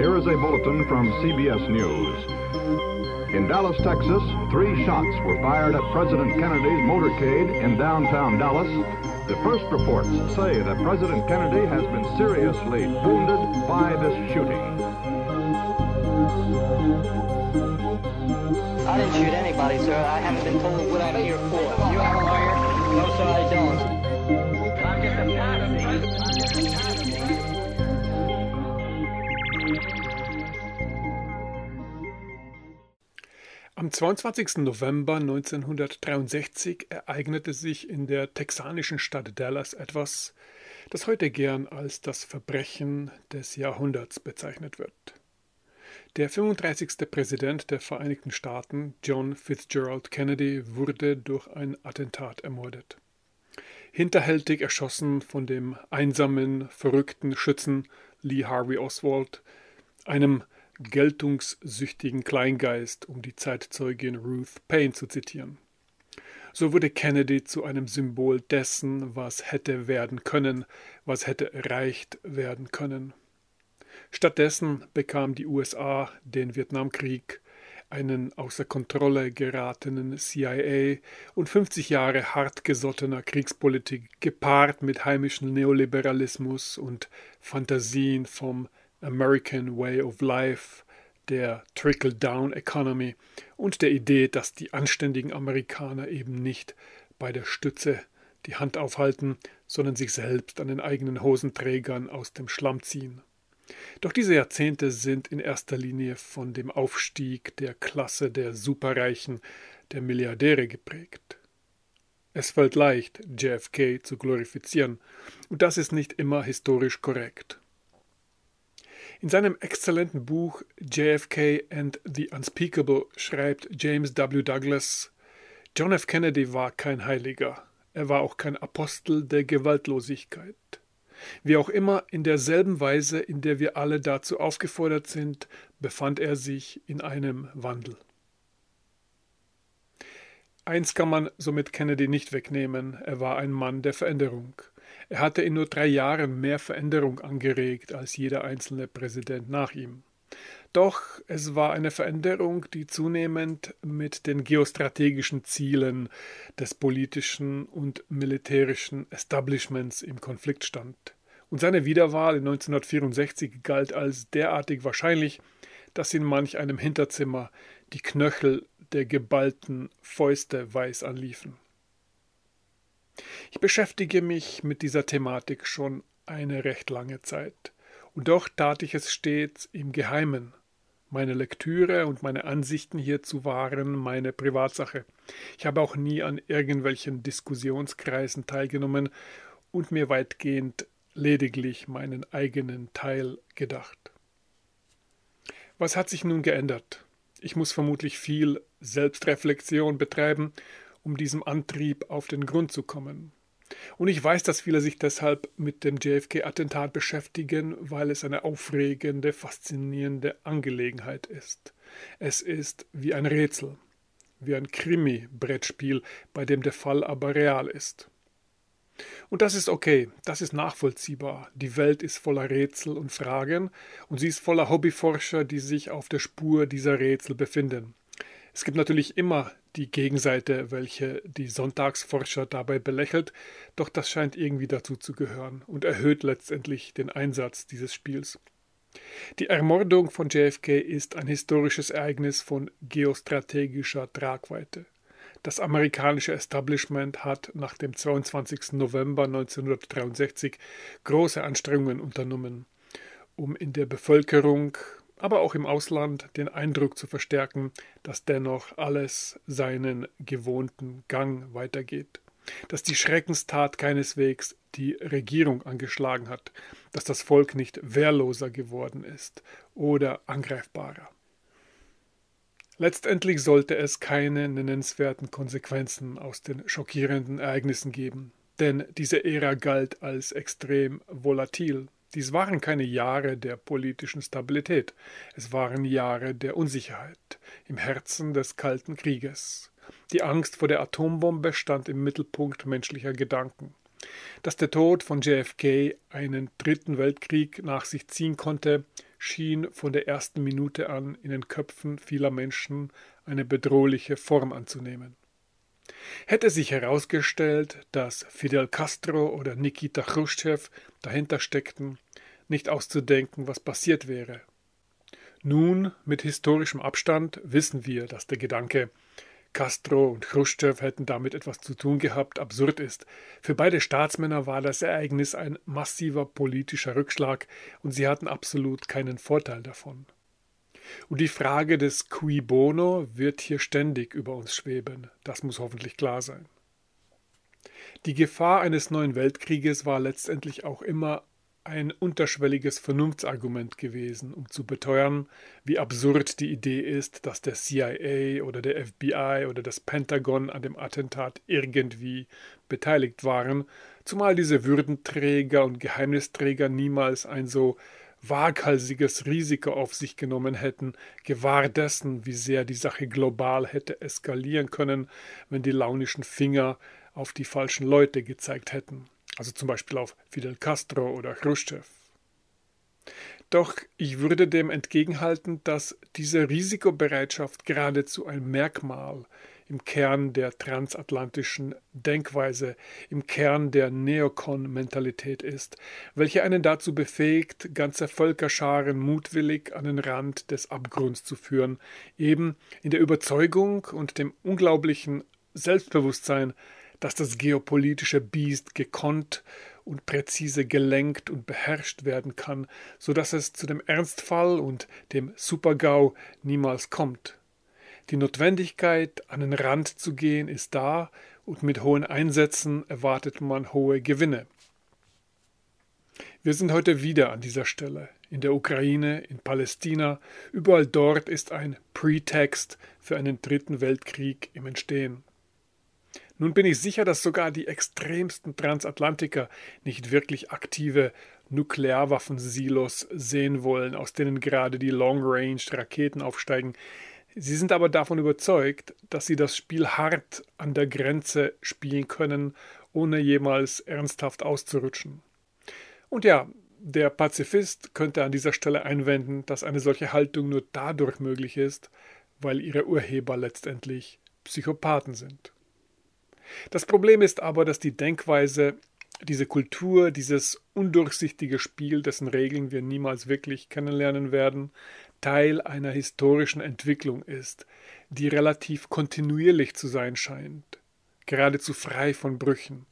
Here is a bulletin from CBS News. In Dallas, Texas, 3 shots were fired at President Kennedy's motorcade in downtown Dallas. The first reports say that President Kennedy has been seriously wounded by this shooting. I didn't shoot anybody, sir. I haven't been told what I'm here for. You have a lawyer? No, sir, I don't. I'm just a patsy. Am 22. November 1963 ereignete sich in der texanischen Stadt Dallas etwas, das heute gern als das Verbrechen des Jahrhunderts bezeichnet wird. Der 35. Präsident der Vereinigten Staaten, John Fitzgerald Kennedy, wurde durch ein Attentat ermordet. Hinterhältig erschossen von dem einsamen, verrückten Schützen Lee Harvey Oswald, einem geltungssüchtigen Kleingeist, um die Zeitzeugin Ruth Paine zu zitieren. So wurde Kennedy zu einem Symbol dessen, was hätte werden können, was hätte erreicht werden können. Stattdessen bekam die USA den Vietnamkrieg, einen außer Kontrolle geratenen CIA und 50 Jahre hartgesottener Kriegspolitik, gepaart mit heimischem Neoliberalismus und Fantasien vom American Way of Life, der Trickle-Down-Economy und der Idee, dass die anständigen Amerikaner eben nicht bei der Stütze die Hand aufhalten, sondern sich selbst an den eigenen Hosenträgern aus dem Schlamm ziehen. Doch diese Jahrzehnte sind in erster Linie von dem Aufstieg der Klasse der Superreichen, der Milliardäre geprägt. Es fällt leicht, JFK zu glorifizieren, und das ist nicht immer historisch korrekt. In seinem exzellenten Buch JFK and the Unspeakable schreibt James W. Douglas: John F. Kennedy war kein Heiliger, er war auch kein Apostel der Gewaltlosigkeit. Wie auch immer, in derselben Weise, in der wir alle dazu aufgefordert sind, befand er sich in einem Wandel. Eins kann man somit Kennedy nicht wegnehmen, er war ein Mann der Veränderung. Er hatte in nur 3 Jahren mehr Veränderung angeregt als jeder einzelne Präsident nach ihm. Doch es war eine Veränderung, die zunehmend mit den geostrategischen Zielen des politischen und militärischen Establishments im Konflikt stand. Und seine Wiederwahl in 1964 galt als derartig wahrscheinlich, dass in manch einem Hinterzimmer die Knöchel der geballten Fäuste weiß anliefen. Ich beschäftige mich mit dieser Thematik schon eine recht lange Zeit, und doch tat ich es stets im Geheimen. Meine Lektüre und meine Ansichten hierzu waren meine Privatsache. Ich habe auch nie an irgendwelchen Diskussionskreisen teilgenommen und mir weitgehend lediglich meinen eigenen Teil gedacht. Was hat sich nun geändert? Ich muss vermutlich viel Selbstreflexion betreiben, um diesem Antrieb auf den Grund zu kommen. Und ich weiß, dass viele sich deshalb mit dem JFK-Attentat beschäftigen, weil es eine aufregende, faszinierende Angelegenheit ist. Es ist wie ein Rätsel, wie ein Krimi-Brettspiel, bei dem der Fall aber real ist. Und das ist okay, das ist nachvollziehbar. Die Welt ist voller Rätsel und Fragen und sie ist voller Hobbyforscher, die sich auf der Spur dieser Rätsel befinden. Es gibt natürlich immer die Gegenseite, welche die Sonntagsforscher dabei belächelt, doch das scheint irgendwie dazu zu gehören und erhöht letztendlich den Einsatz dieses Spiels. Die Ermordung von JFK ist ein historisches Ereignis von geostrategischer Tragweite. Das amerikanische Establishment hat nach dem 22. November 1963 große Anstrengungen unternommen, um in der Bevölkerung, aber auch im Ausland den Eindruck zu verstärken, dass dennoch alles seinen gewohnten Gang weitergeht, dass die Schreckenstat keineswegs die Regierung angeschlagen hat, dass das Volk nicht wehrloser geworden ist oder angreifbarer. Letztendlich sollte es keine nennenswerten Konsequenzen aus den schockierenden Ereignissen geben, denn diese Ära galt als extrem volatil. Dies waren keine Jahre der politischen Stabilität, es waren Jahre der Unsicherheit im Herzen des Kalten Krieges. Die Angst vor der Atombombe stand im Mittelpunkt menschlicher Gedanken. Dass der Tod von JFK einen 3. Weltkrieg nach sich ziehen konnte, schien von der ersten Minute an in den Köpfen vieler Menschen eine bedrohliche Form anzunehmen. Hätte sich herausgestellt, dass Fidel Castro oder Nikita Chruschtschow dahinter steckten, nicht auszudenken, was passiert wäre. Nun, mit historischem Abstand, wissen wir, dass der Gedanke, Castro und Chruschtschow hätten damit etwas zu tun gehabt, absurd ist. Für beide Staatsmänner war das Ereignis ein massiver politischer Rückschlag und sie hatten absolut keinen Vorteil davon. Und die Frage des Cui Bono wird hier ständig über uns schweben. Das muss hoffentlich klar sein. Die Gefahr eines neuen Weltkrieges war letztendlich auch immer ein unterschwelliges Vernunftsargument gewesen, um zu beteuern, wie absurd die Idee ist, dass der CIA oder der FBI oder das Pentagon an dem Attentat irgendwie beteiligt waren, zumal diese Würdenträger und Geheimnisträger niemals ein so waghalsiges Risiko auf sich genommen hätten, gewahr dessen, wie sehr die Sache global hätte eskalieren können, wenn die launischen Finger auf die falschen Leute gezeigt hätten. Also zum Beispiel auf Fidel Castro oder Chruschtschow. Doch ich würde dem entgegenhalten, dass diese Risikobereitschaft geradezu ein Merkmal im Kern der transatlantischen Denkweise, im Kern der Neokon-Mentalität ist, welche einen dazu befähigt, ganze Völkerscharen mutwillig an den Rand des Abgrunds zu führen, eben in der Überzeugung und dem unglaublichen Selbstbewusstsein, dass das geopolitische Biest gekonnt und präzise gelenkt und beherrscht werden kann, so dass es zu dem Ernstfall und dem Super-GAU niemals kommt. Die Notwendigkeit, an den Rand zu gehen, ist da und mit hohen Einsätzen erwartet man hohe Gewinne. Wir sind heute wieder an dieser Stelle. In der Ukraine, in Palästina, überall dort ist ein Pretext für einen dritten Weltkrieg im Entstehen. Nun bin ich sicher, dass sogar die extremsten Transatlantiker nicht wirklich aktive Nuklearwaffensilos sehen wollen, aus denen gerade die Long-Range-Raketen aufsteigen. Sie sind aber davon überzeugt, dass sie das Spiel hart an der Grenze spielen können, ohne jemals ernsthaft auszurutschen. Und ja, der Pazifist könnte an dieser Stelle einwenden, dass eine solche Haltung nur dadurch möglich ist, weil ihre Urheber letztendlich Psychopathen sind. Das Problem ist aber, dass die Denkweise, diese Kultur, dieses undurchsichtige Spiel, dessen Regeln wir niemals wirklich kennenlernen werden, Teil einer historischen Entwicklung ist, die relativ kontinuierlich zu sein scheint, geradezu frei von Brüchen.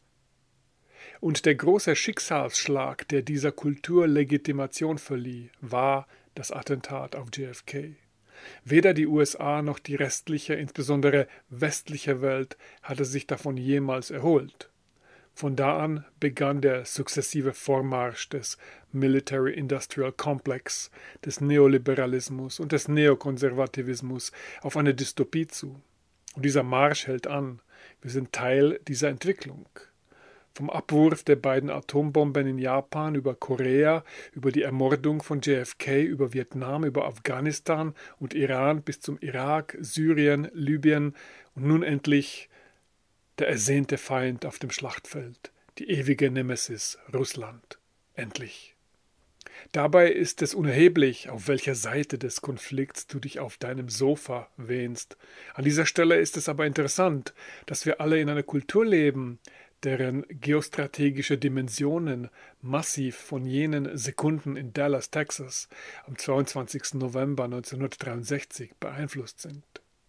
Und der große Schicksalsschlag, der dieser Kultur Legitimation verlieh, war das Attentat auf JFK. Weder die USA noch die restliche, insbesondere westliche Welt hatte sich davon jemals erholt. Von da an begann der sukzessive Vormarsch des Military-Industrial Complex, des Neoliberalismus und des Neokonservativismus auf eine Dystopie zu. Und dieser Marsch hält an. Wir sind Teil dieser Entwicklung. Vom Abwurf der beiden Atombomben in Japan über Korea, über die Ermordung von JFK, über Vietnam, über Afghanistan und Iran bis zum Irak, Syrien, Libyen und nun endlich der ersehnte Feind auf dem Schlachtfeld, die ewige Nemesis Russland. Endlich. Dabei ist es unerheblich, auf welcher Seite des Konflikts du dich auf deinem Sofa wähnst. An dieser Stelle ist es aber interessant, dass wir alle in einer Kultur leben, deren geostrategische Dimensionen massiv von jenen Sekunden in Dallas, Texas, am 22. November 1963 beeinflusst sind.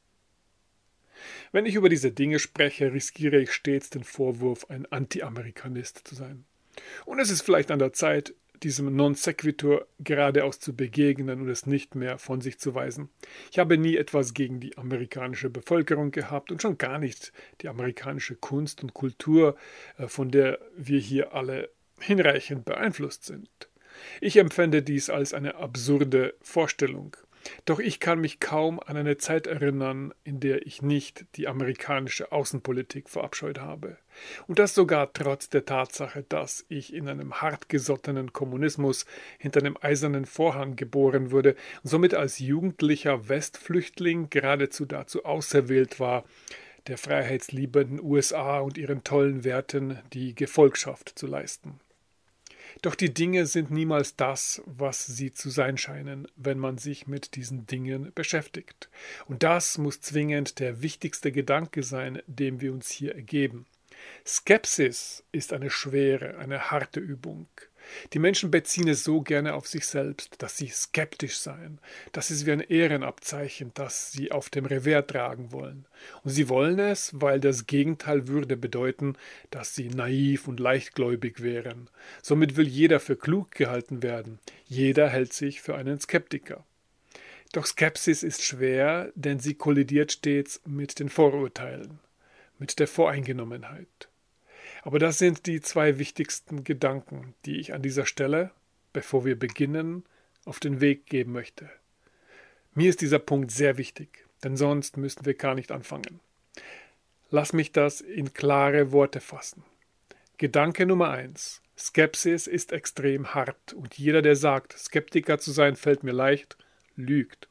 Wenn ich über diese Dinge spreche, riskiere ich stets den Vorwurf, ein Anti-Amerikanist zu sein. Und es ist vielleicht an der Zeit, diesem Non sequitur geradeaus zu begegnen und es nicht mehr von sich zu weisen. Ich habe nie etwas gegen die amerikanische Bevölkerung gehabt und schon gar nicht die amerikanische Kunst und Kultur, von der wir hier alle hinreichend beeinflusst sind. Ich empfände dies als eine absurde Vorstellung. Doch ich kann mich kaum an eine Zeit erinnern, in der ich nicht die amerikanische Außenpolitik verabscheut habe. Und das sogar trotz der Tatsache, dass ich in einem hartgesottenen Kommunismus hinter einem eisernen Vorhang geboren wurde und somit als jugendlicher Westflüchtling geradezu dazu auserwählt war, der freiheitsliebenden USA und ihren tollen Werten die Gefolgschaft zu leisten. Doch die Dinge sind niemals das, was sie zu sein scheinen, wenn man sich mit diesen Dingen beschäftigt. Und das muss zwingend der wichtigste Gedanke sein, dem wir uns hier ergeben. Skepsis ist eine schwere, eine harte Übung. Die Menschen beziehen es so gerne auf sich selbst, dass sie skeptisch seien. Das ist wie ein Ehrenabzeichen, das sie auf dem Revers tragen wollen. Und sie wollen es, weil das Gegenteil würde bedeuten, dass sie naiv und leichtgläubig wären. Somit will jeder für klug gehalten werden. Jeder hält sich für einen Skeptiker. Doch Skepsis ist schwer, denn sie kollidiert stets mit den Vorurteilen, mit der Voreingenommenheit. Aber das sind die zwei wichtigsten Gedanken, die ich an dieser Stelle, bevor wir beginnen, auf den Weg geben möchte. Mir ist dieser Punkt sehr wichtig, denn sonst müssten wir gar nicht anfangen. Lass mich das in klare Worte fassen. Gedanke Nummer 1. Skepsis ist extrem hart und jeder, der sagt, Skeptiker zu sein, fällt mir leicht, lügt.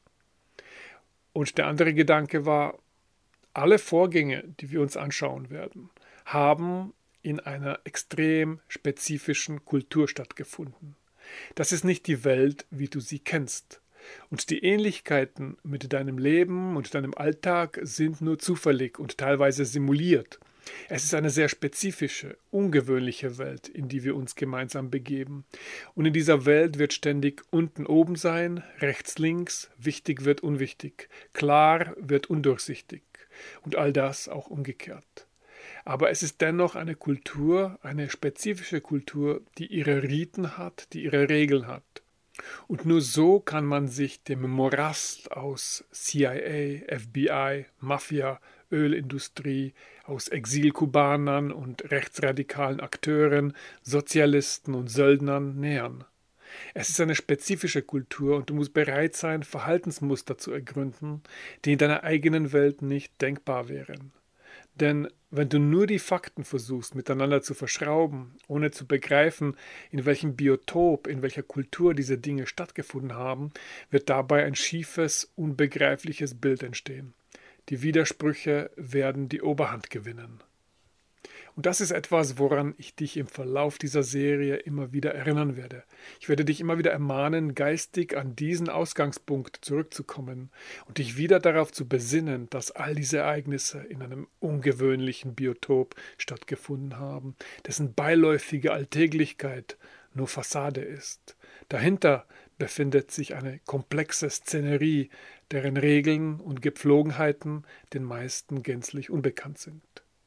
Und der andere Gedanke war, alle Vorgänge, die wir uns anschauen werden, haben in einer extrem spezifischen Kultur stattgefunden. Das ist nicht die Welt, wie du sie kennst. Und die Ähnlichkeiten mit deinem Leben und deinem Alltag sind nur zufällig und teilweise simuliert. Es ist eine sehr spezifische, ungewöhnliche Welt, in die wir uns gemeinsam begeben. Und in dieser Welt wird ständig unten oben sein, rechts links, wichtig wird unwichtig, klar wird undurchsichtig und all das auch umgekehrt. Aber es ist dennoch eine Kultur, eine spezifische Kultur, die ihre Riten hat, die ihre Regeln hat. Und nur so kann man sich dem Morast aus CIA, FBI, Mafia, Ölindustrie, aus Exilkubanern und rechtsradikalen Akteuren, Sozialisten und Söldnern nähern. Es ist eine spezifische Kultur und du musst bereit sein, Verhaltensmuster zu ergründen, die in deiner eigenen Welt nicht denkbar wären. Denn wenn du nur die Fakten versuchst miteinander zu verschrauben, ohne zu begreifen, in welchem Biotop, in welcher Kultur diese Dinge stattgefunden haben, wird dabei ein schiefes, unbegreifliches Bild entstehen. Die Widersprüche werden die Oberhand gewinnen. Und das ist etwas, woran ich dich im Verlauf dieser Serie immer wieder erinnern werde. Ich werde dich immer wieder ermahnen, geistig an diesen Ausgangspunkt zurückzukommen und dich wieder darauf zu besinnen, dass all diese Ereignisse in einem ungewöhnlichen Biotop stattgefunden haben, dessen beiläufige Alltäglichkeit nur Fassade ist. Dahinter befindet sich eine komplexe Szenerie, deren Regeln und Gepflogenheiten den meisten gänzlich unbekannt sind.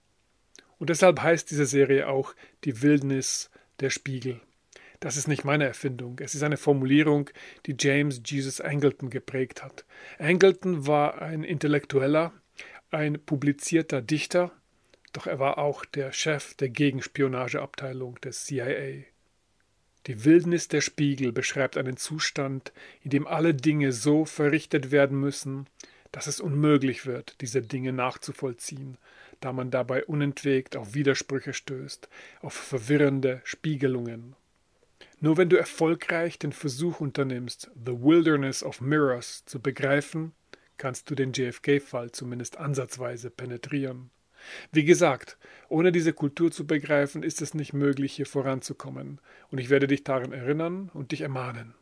Und deshalb heißt diese Serie auch Die Wildnis der Spiegel. Das ist nicht meine Erfindung. Es ist eine Formulierung, die James Jesus Angleton geprägt hat. Angleton war ein Intellektueller, ein publizierter Dichter, doch er war auch der Chef der Gegenspionageabteilung des CIA. Die Wildnis der Spiegel beschreibt einen Zustand, in dem alle Dinge so verrichtet werden müssen, dass es unmöglich wird, diese Dinge nachzuvollziehen, da man dabei unentwegt auf Widersprüche stößt, auf verwirrende Spiegelungen. Nur wenn du erfolgreich den Versuch unternimmst, The Wilderness of Mirrors zu begreifen, kannst du den JFK-Fall zumindest ansatzweise penetrieren. Wie gesagt, ohne diese Kultur zu begreifen, ist es nicht möglich, hier voranzukommen, und ich werde dich daran erinnern und dich ermahnen.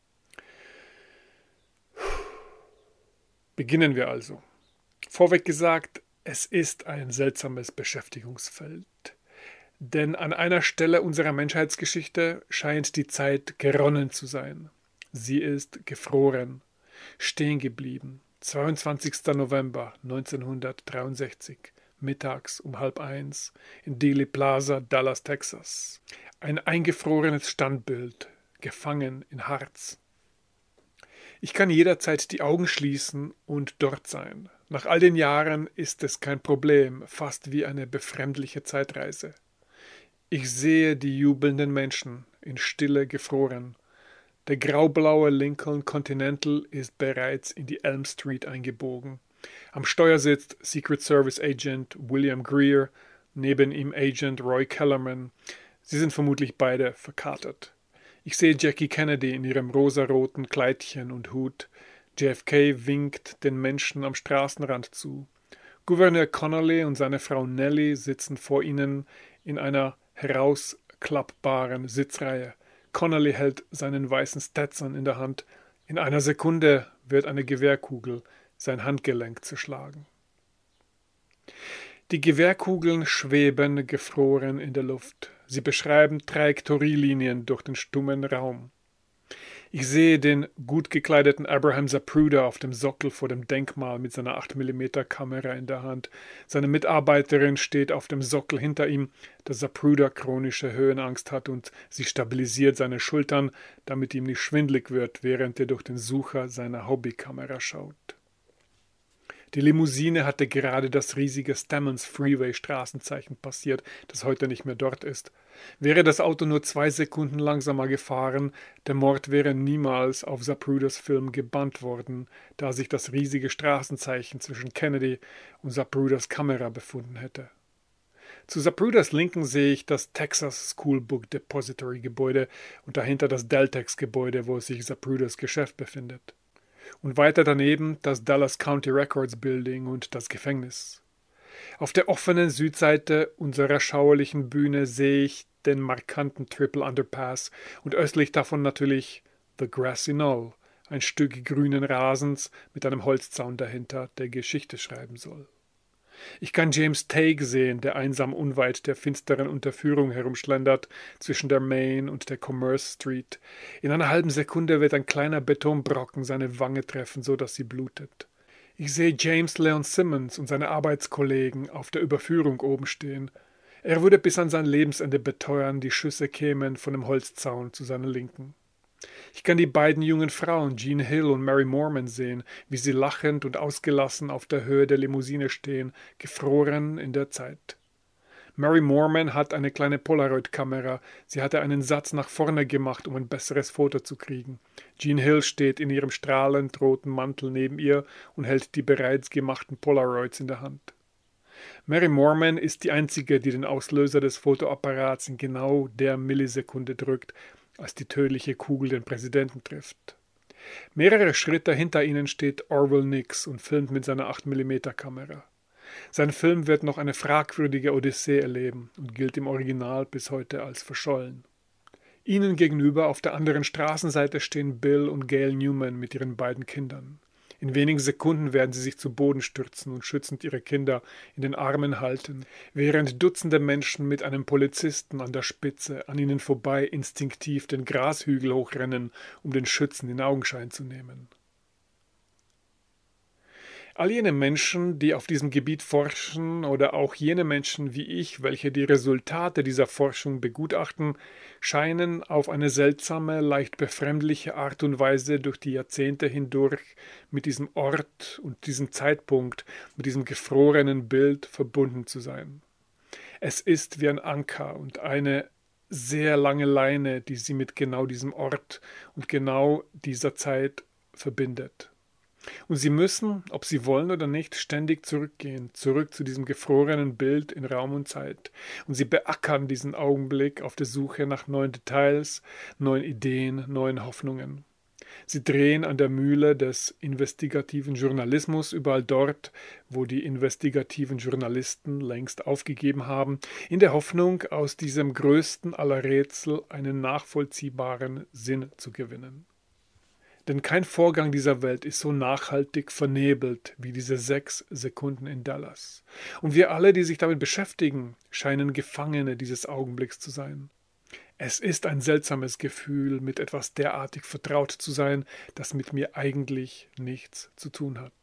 Beginnen wir also. Vorweg gesagt, es ist ein seltsames Beschäftigungsfeld. Denn an einer Stelle unserer Menschheitsgeschichte scheint die Zeit geronnen zu sein. Sie ist gefroren, stehen geblieben. 22. November 1963, mittags um 12:30 in Dealey Plaza, Dallas, Texas. Ein eingefrorenes Standbild, gefangen in Harz. Ich kann jederzeit die Augen schließen und dort sein. Nach all den Jahren ist es kein Problem, fast wie eine befremdliche Zeitreise. Ich sehe die jubelnden Menschen, in Stille gefroren. Der graublaue Lincoln Continental ist bereits in die Elm Street eingebogen. Am Steuer sitzt Secret Service Agent William Greer, neben ihm Agent Roy Kellerman. Sie sind vermutlich beide verkatert. Ich sehe Jackie Kennedy in ihrem rosaroten Kleidchen und Hut. JFK winkt den Menschen am Straßenrand zu. Gouverneur Connolly und seine Frau Nellie sitzen vor ihnen in einer herausklappbaren Sitzreihe. Connolly hält seinen weißen Stetson in der Hand. In einer Sekunde wird eine Gewehrkugel sein Handgelenk zerschlagen. Die Gewehrkugeln schweben gefroren in der Luft. Sie beschreiben Trajektorielinien durch den stummen Raum. Ich sehe den gut gekleideten Abraham Zapruder auf dem Sockel vor dem Denkmal mit seiner 8mm Kamera in der Hand. Seine Mitarbeiterin steht auf dem Sockel hinter ihm, da Zapruder chronische Höhenangst hat und sie stabilisiert seine Schultern, damit ihm nicht schwindlig wird, während er durch den Sucher seiner Hobbykamera schaut. Die Limousine hatte gerade das riesige Stemmons Freeway Straßenzeichen passiert, das heute nicht mehr dort ist. Wäre das Auto nur 2 Sekunden langsamer gefahren, der Mord wäre niemals auf Zapruders Film gebannt worden, da sich das riesige Straßenzeichen zwischen Kennedy und Zapruders Kamera befunden hätte. Zu Zapruders Linken sehe ich das Texas School Book Depository Gebäude und dahinter das Deltex Gebäude, wo sich Zapruders Geschäft befindet. Und weiter daneben das Dallas County Records Building und das Gefängnis. Auf der offenen Südseite unserer schauerlichen Bühne sehe ich den markanten Triple Underpass und östlich davon natürlich The Grassy Knoll, ein Stück grünen Rasens mit einem Holzzaun dahinter, der Geschichte schreiben soll. Ich kann James Tague sehen, der einsam unweit der finsteren Unterführung herumschlendert, zwischen der Main und der Commerce Street. In einer halben Sekunde wird ein kleiner Betonbrocken seine Wange treffen, so dass sie blutet. Ich sehe James Leon Simmons und seine Arbeitskollegen auf der Überführung oben stehen. Er würde bis an sein Lebensende beteuern, die Schüsse kämen von dem Holzzaun zu seiner Linken. Ich kann die beiden jungen Frauen, Jean Hill und Mary Moorman, sehen, wie sie lachend und ausgelassen auf der Höhe der Limousine stehen, gefroren in der Zeit. Mary Moorman hat eine kleine Polaroid-Kamera. Sie hatte einen Satz nach vorne gemacht, um ein besseres Foto zu kriegen. Jean Hill steht in ihrem strahlend roten Mantel neben ihr und hält die bereits gemachten Polaroids in der Hand. Mary Moorman ist die einzige, die den Auslöser des Fotoapparats in genau der Millisekunde drückt, als die tödliche Kugel den Präsidenten trifft. Mehrere Schritte hinter ihnen steht Orville Nix und filmt mit seiner 8mm Kamera. Sein Film wird noch eine fragwürdige Odyssee erleben und gilt im Original bis heute als verschollen. Ihnen gegenüber auf der anderen Straßenseite stehen Bill und Gail Newman mit ihren beiden Kindern. In wenigen Sekunden werden sie sich zu Boden stürzen und schützend ihre Kinder in den Armen halten, während Dutzende Menschen mit einem Polizisten an der Spitze an ihnen vorbei instinktiv den Grashügel hochrennen, um den Schützen in Augenschein zu nehmen. All jene Menschen, die auf diesem Gebiet forschen, oder auch jene Menschen wie ich, welche die Resultate dieser Forschung begutachten, scheinen auf eine seltsame, leicht befremdliche Art und Weise durch die Jahrzehnte hindurch mit diesem Ort und diesem Zeitpunkt, mit diesem gefrorenen Bild verbunden zu sein. Es ist wie ein Anker und eine sehr lange Leine, die sie mit genau diesem Ort und genau dieser Zeit verbindet. Und sie müssen, ob sie wollen oder nicht, ständig zurückgehen, zurück zu diesem gefrorenen Bild in Raum und Zeit. Und sie beackern diesen Augenblick auf der Suche nach neuen Details, neuen Ideen, neuen Hoffnungen. Sie drehen an der Mühle des investigativen Journalismus überall dort, wo die investigativen Journalisten längst aufgegeben haben, in der Hoffnung, aus diesem größten aller Rätsel einen nachvollziehbaren Sinn zu gewinnen. Denn kein Vorgang dieser Welt ist so nachhaltig vernebelt wie diese 6 Sekunden in Dallas. Und wir alle, die sich damit beschäftigen, scheinen Gefangene dieses Augenblicks zu sein. Es ist ein seltsames Gefühl, mit etwas derartig vertraut zu sein, das mit mir eigentlich nichts zu tun hat.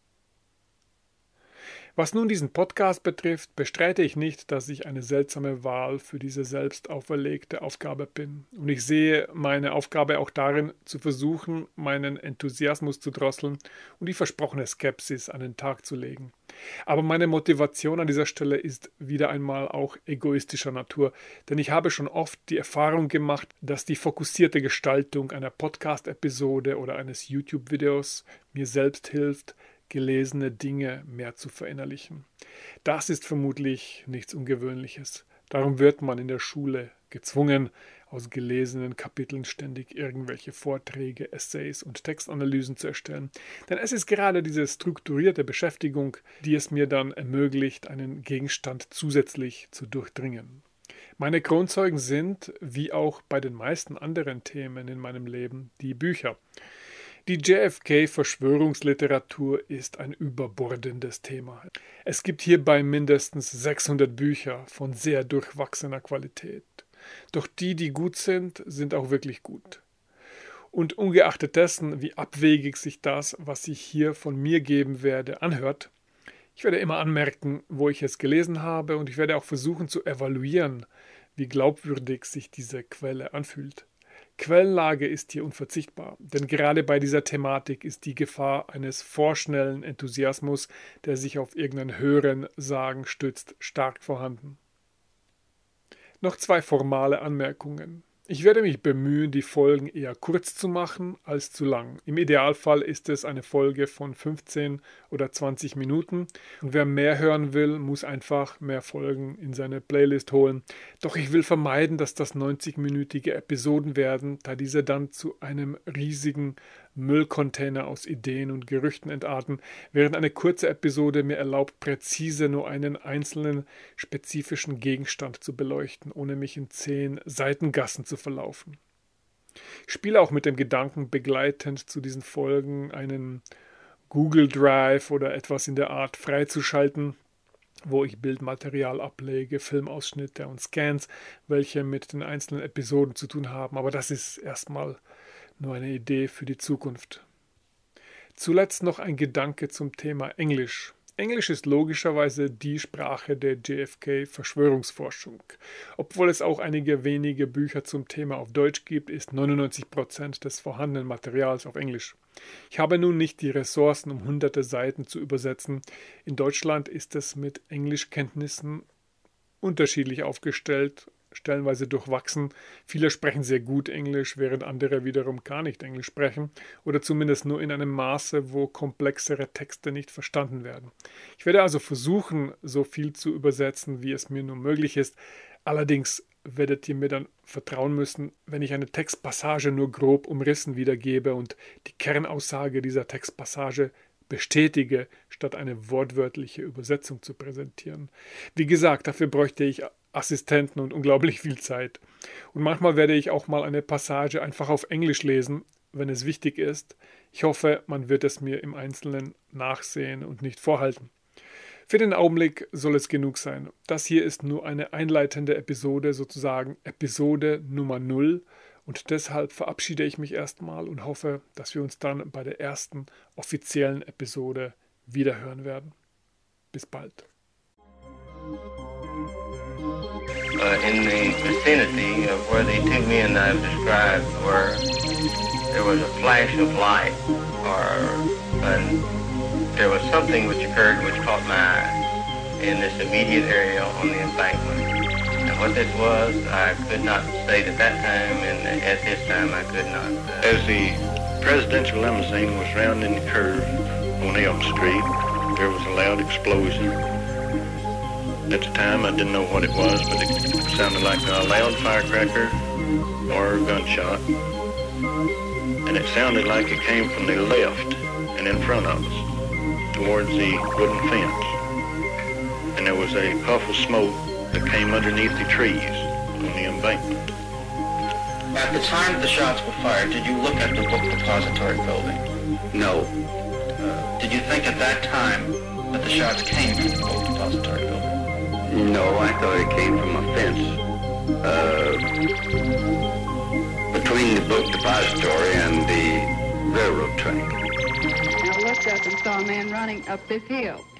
Was nun diesen Podcast betrifft, bestreite ich nicht, dass ich eine seltsame Wahl für diese selbst auferlegte Aufgabe bin. Und ich sehe meine Aufgabe auch darin, zu versuchen, meinen Enthusiasmus zu drosseln und die versprochene Skepsis an den Tag zu legen. Aber meine Motivation an dieser Stelle ist wieder einmal auch egoistischer Natur, denn ich habe schon oft die Erfahrung gemacht, dass die fokussierte Gestaltung einer Podcast-Episode oder eines YouTube-Videos mir selbst hilft, gelesene Dinge mehr zu verinnerlichen. Das ist vermutlich nichts Ungewöhnliches. Darum wird man in der Schule gezwungen, aus gelesenen Kapiteln ständig irgendwelche Vorträge, Essays und Textanalysen zu erstellen. Denn es ist gerade diese strukturierte Beschäftigung, die es mir dann ermöglicht, einen Gegenstand zusätzlich zu durchdringen. Meine Kronzeugen sind, wie auch bei den meisten anderen Themen in meinem Leben, die Bücher. Die JFK-Verschwörungsliteratur ist ein überbordendes Thema. Es gibt hierbei mindestens 600 Bücher von sehr durchwachsener Qualität. Doch die, die gut sind, sind auch wirklich gut. Und ungeachtet dessen, wie abwegig sich das, was ich hier von mir geben werde, anhört, ich werde immer anmerken, wo ich es gelesen habe, und ich werde auch versuchen zu evaluieren, wie glaubwürdig sich diese Quelle anfühlt. Quellenlage ist hier unverzichtbar, denn gerade bei dieser Thematik ist die Gefahr eines vorschnellen Enthusiasmus, der sich auf irgendeinen höheren Sagen stützt, stark vorhanden. Noch 2 formale Anmerkungen. Ich werde mich bemühen, die Folgen eher kurz zu machen als zu lang. Im Idealfall ist es eine Folge von 15 oder 20 Minuten. Und wer mehr hören will, muss einfach mehr Folgen in seine Playlist holen. Doch ich will vermeiden, dass das 90-minütige Episoden werden, da diese dann zu einem riesigen Müllcontainer aus Ideen und Gerüchten entarten, während eine kurze Episode mir erlaubt, präzise nur einen einzelnen spezifischen Gegenstand zu beleuchten, ohne mich in 10 Seitengassen zu verlaufen. Ich spiele auch mit dem Gedanken, begleitend zu diesen Folgen einen Google Drive oder etwas in der Art freizuschalten, wo ich Bildmaterial ablege, Filmausschnitte und Scans, welche mit den einzelnen Episoden zu tun haben. Aber das ist erstmal nur eine Idee für die Zukunft. Zuletzt noch ein Gedanke zum Thema Englisch. Englisch ist logischerweise die Sprache der JFK-Verschwörungsforschung. Obwohl es auch einige wenige Bücher zum Thema auf Deutsch gibt, ist 99% des vorhandenen Materials auf Englisch. Ich habe nun nicht die Ressourcen, um hunderte Seiten zu übersetzen. In Deutschland ist es mit Englischkenntnissen unterschiedlich aufgestellt, stellenweise durchwachsen. Viele sprechen sehr gut Englisch, während andere wiederum gar nicht Englisch sprechen oder zumindest nur in einem Maße, wo komplexere Texte nicht verstanden werden. Ich werde also versuchen, so viel zu übersetzen, wie es mir nur möglich ist. Allerdings werdet ihr mir dann vertrauen müssen, wenn ich eine Textpassage nur grob umrissen wiedergebe und die Kernaussage dieser Textpassage bestätige, statt eine wortwörtliche Übersetzung zu präsentieren. Wie gesagt, dafür bräuchte ich Assistenten und unglaublich viel Zeit. Und manchmal werde ich auch mal eine Passage einfach auf Englisch lesen, wenn es wichtig ist. Ich hoffe, man wird es mir im Einzelnen nachsehen und nicht vorhalten. Für den Augenblick soll es genug sein. Das hier ist nur eine einleitende Episode, sozusagen Episode Nummer 0. Und deshalb verabschiede ich mich erstmal und hoffe, dass wir uns dann bei der ersten offiziellen Episode wiederhören werden. Bis bald. In the vicinity of where the 2 men I've described were, there was a flash of light, there was something which occurred which caught my eye in this immediate area on the embankment. And what this was, I could not state at that time, and at this time I could not. As the presidential limousine was rounding the curve on Elm Street, there was a loud explosion. At the time, I didn't know what it was, but it sounded like a loud firecracker or a gunshot. And it sounded like it came from the left and in front of us, towards the wooden fence. And there was a puff of smoke that came underneath the trees on the embankment. At the time the shots were fired, did you look at the book depository building? No. Did you think at that time that the shots came from the book depository building? No, I thought it came from a fence between the book depository and the railroad track. I looked up and saw a man running up this hill.